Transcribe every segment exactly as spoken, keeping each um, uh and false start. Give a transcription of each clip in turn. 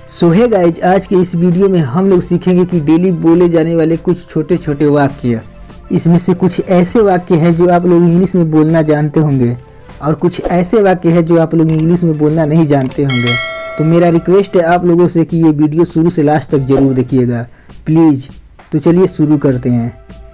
सो है गाइज, आज के इस वीडियो में हम लोग सीखेंगे कि डेली बोले जाने वाले कुछ छोटे छोटे वाक्य। इसमें से कुछ ऐसे वाक्य हैं जो आप लोग इंग्लिश में बोलना जानते होंगे और कुछ ऐसे वाक्य हैं जो आप लोग इंग्लिश में बोलना नहीं जानते होंगे। तो मेरा रिक्वेस्ट है आप लोगों से कि ये वीडियो शुरू से लास्ट तक जरूर देखिएगा प्लीज़। तो चलिए शुरू करते हैं।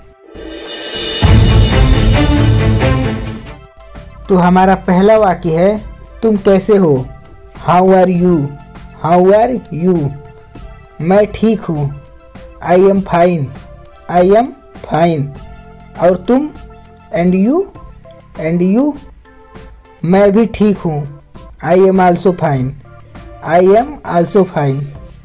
तो हमारा पहला वाक्य है, तुम कैसे हो? How are you? How are you? मैं ठीक हूँ। I am fine. I am fine. और तुम? And you? And you? मैं भी ठीक हूँ। I am also fine. I am also fine.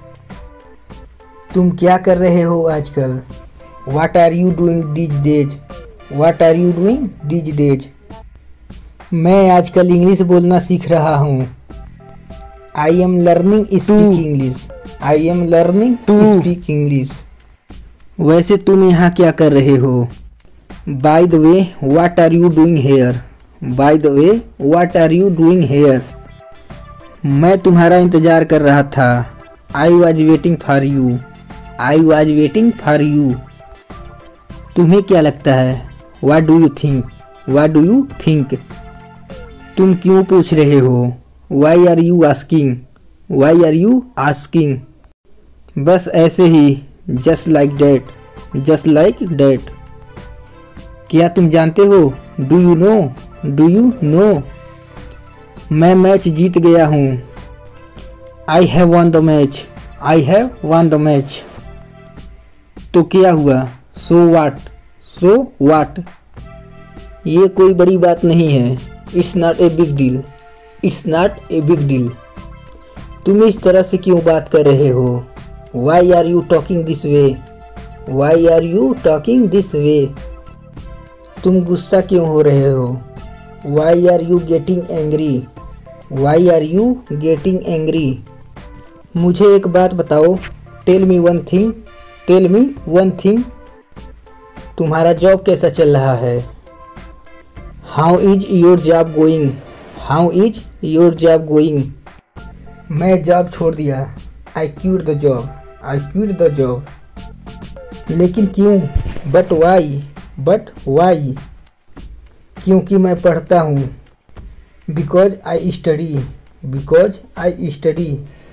तुम क्या कर रहे हो आजकल? What are you doing these days? What are you doing these days? मैं आजकल इंग्लिश बोलना सीख रहा हूँ। I am learning speak English. I am learning to speak English. वैसे तुम यहाँ क्या कर रहे हो? By the way what are you doing here? By the way what are you doing here? मैं तुम्हारा इंतज़ार कर रहा था। I was waiting for you. I was waiting for you. तुम्हें क्या लगता है? What do you think? What do you think? तुम क्यों पूछ रहे हो? Why are you asking? Why are you asking? बस ऐसे ही, just like that. Just like that. क्या तुम जानते हो? Do you know? Do you know? मैं मैच जीत गया हूँ। I have won the match. I have won the match. तो क्या हुआ? सो वाट? सो वाट? ये कोई बड़ी बात नहीं है। It's not a big deal. It's not a big deal. तुम इस तरह से क्यों बात कर रहे हो? Why are you talking this way? Why are you talking this way? तुम गुस्सा क्यों हो रहे हो? Why are you getting angry? Why are you getting angry? मुझे एक बात बताओ। Tell me one thing. Tell me one thing. तुम्हारा जॉब कैसा चल रहा है? How is your job going? How is your job going? मैं जॉब छोड़ दिया। I quit the job. I quit the job. लेकिन क्यों? But why? But why? क्योंकि मैं पढ़ता हूँ। Because I study. Because I study.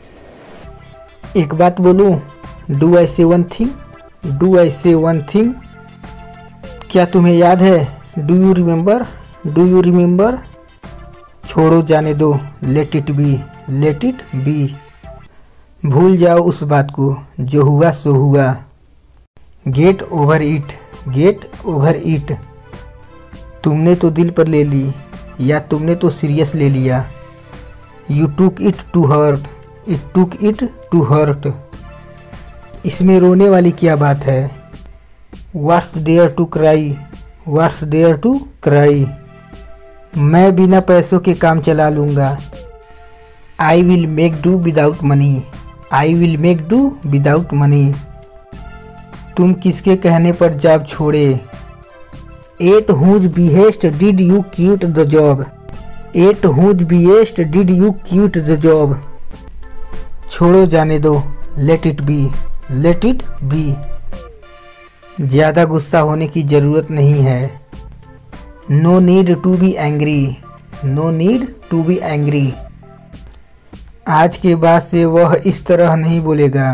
एक बात बोलूँ? डू आई से वन थिंग? डू आई से वन थिंग? क्या तुम्हें याद है? Do you remember? Do you remember? छोड़ो, जाने दो। Let it be. Let it be. भूल जाओ उस बात को, जो हुआ सो हुआ। Get over it. Get over it. तुमने तो दिल पर ले ली, या तुमने तो सीरियस ले लिया। You took it to hurt. It took it to hurt. इसमें रोने वाली क्या बात है? What's there to cry? What's there to cry? मैं बिना पैसों के काम चला लूँगा। I will make do without money. I will make do without money. तुम किसके कहने पर जॉब छोड़े? At whose behest did you quit the job? At whose behest did you quit the job? छोड़ो, जाने दो। Let it be. Let it be. ज़्यादा गुस्सा होने की ज़रूरत नहीं है। No need to be angry. No need to be angry. आज के बाद से वह इस तरह नहीं बोलेगा।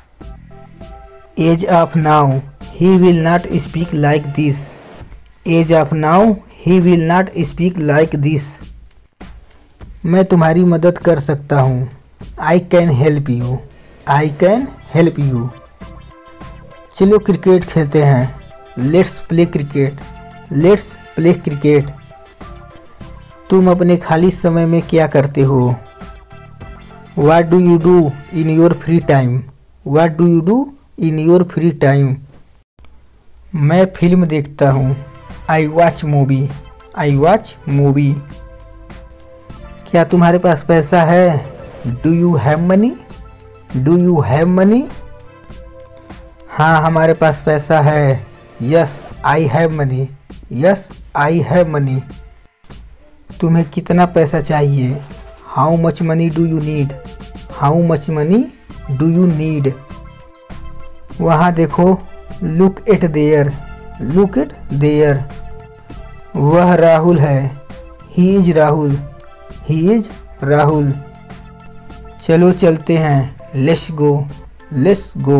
As of now he will not speak like this. As of now he will not speak like this. मैं तुम्हारी मदद कर सकता हूँ। I can help you. I can help you. चलो क्रिकेट खेलते हैं। Let's play cricket. Let's play cricket. तुम अपने खाली समय में क्या करते हो? What do you do in your free time? What do you do in your free time? मैं फिल्म देखता हूँ। I watch movie. I watch movie. क्या तुम्हारे पास पैसा है? Do you have money? Do you have money? हाँ, हमारे पास पैसा है। Yes I have money. Yes I have money. तुम्हें कितना पैसा चाहिए? How much money do you need? How much money do you need. वहाँ देखो, look at there, look at there. वह राहुल है, he is Rahul, he is Rahul. चलो चलते हैं, लेट्स गो, लेट्स गो।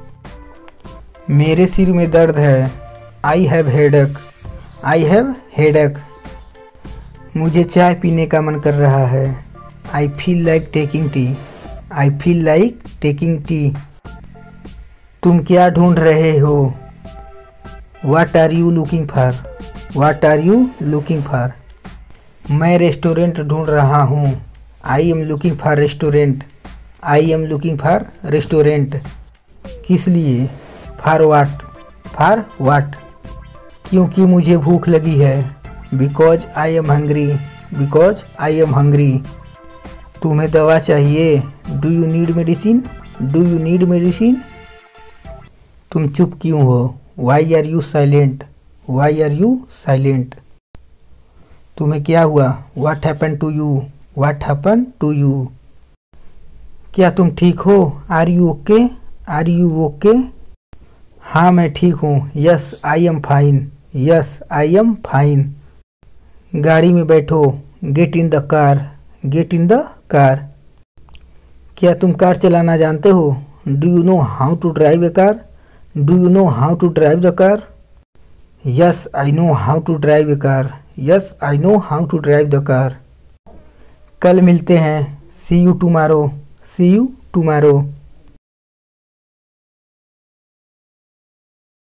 मेरे सिर में दर्द है, I have headache, I have headache. मुझे चाय पीने का मन कर रहा है, I feel like taking tea, I feel like taking tea. तुम क्या ढूंढ रहे हो, what are you looking for, what are you looking for. मैं रेस्टोरेंट ढूंढ रहा हूँ, I am looking for restaurant, I am looking for restaurant. किस लिए, फॉर वाट, फॉर वाट। क्योंकि मुझे भूख लगी है, because I am hungry, because I am hungry. तुम्हें दवा चाहिए, do you need medicine, do you need medicine. तुम चुप क्यों हो, why are you silent, why are you silent. तुम्हें क्या हुआ, what happen to you, what happen to you. क्या तुम ठीक हो, are you okay, are you okay. हाँ मैं ठीक हूँ, yes I am fine, yes I am fine. गाड़ी में बैठो, get in the car, get in the car. क्या तुम कार चलाना जानते हो, do you know how to drive a car, do you know how to drive the car. Yes I know how to drive a car, yes I know how to drive the car. कल मिलते हैं, see you tomorrow, see you tomorrow.